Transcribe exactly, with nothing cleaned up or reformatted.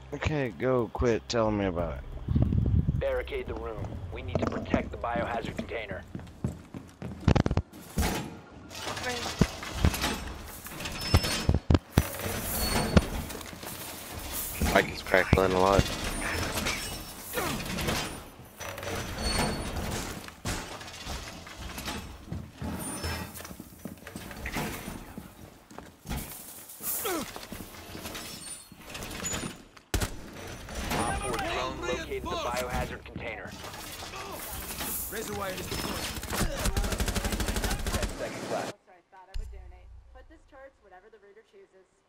Okay, go quit telling me about it. Barricade the room. We need to protect the biohazard container. Mike is crackling a lot. Op four drone located the biohazard container. Razor wire is deployed. Ten seconds left. So I thought I would donate. Put this towards whatever the reader chooses.